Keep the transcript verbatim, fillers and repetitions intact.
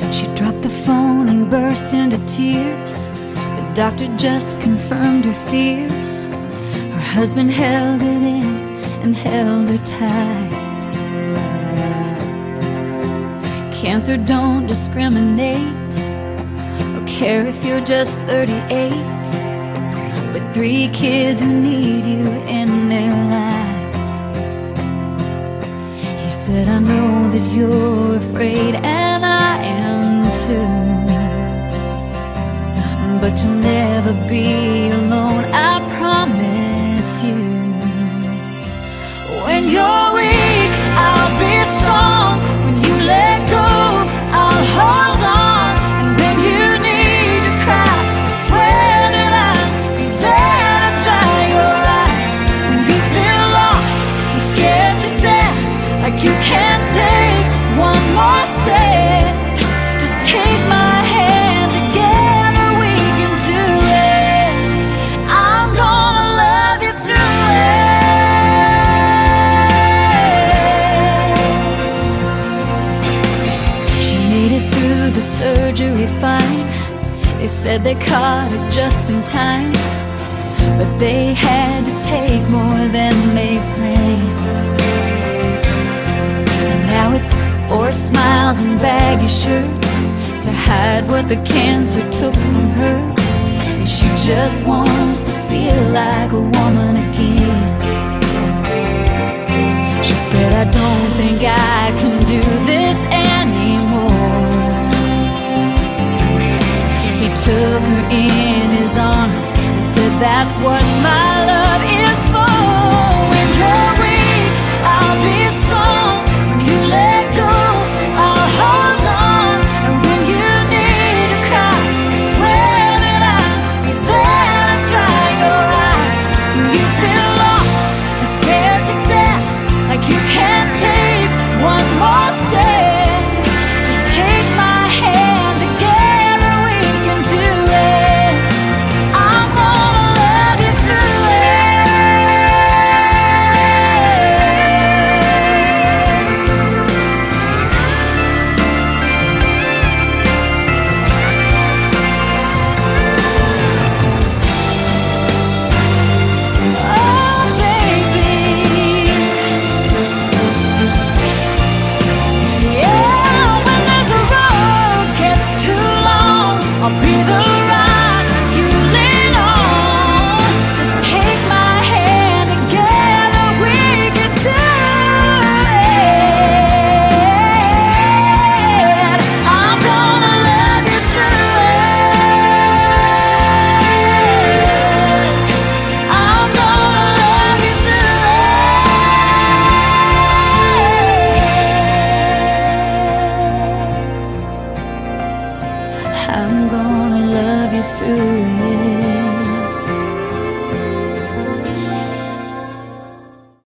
She dropped the phone and burst into tears. The doctor just confirmed her fears. Her husband held it in and held her tight. Cancer don't discriminate or care if you're just thirty-eight, with three kids who need you in their lives. He said, I know that you're afraid, and I am too, but you'll never be alone, I promise you. When you're weak, I'll be strong. When you let go, I'll hold on. And when you need to cry, I swear that I'll be there to dry your eyes. When you feel lost and scared to death, like you can't take one more step, just take my hand, together we can do it. I'm gonna love you through it. She made it through the surgery fine. They said they caught it just in time, but they had to take more than they planned. And now it's four smiles and baggy shirts to hide what the cancer took from her. And she just wants to feel like a woman again. She said, I don't think I can do this anymore. He took her in his arms and said, that's what my love is for. When you're weak, I'll be strong. When you let go, I'll hold on. And when you need to cry, I swear that I'll be there to dry your eyes. When you feel lost and scared to death, like you can't take one more step, just take my hand, together we can do it. I'm gonna love you through oh, baby. Yeah, when there's a road gets too long, I'll be the rock you lean on. Just take my hand, together we can do it. I'm gonna love you through it. I'm gonna love you through it. I'm gonna love you through it.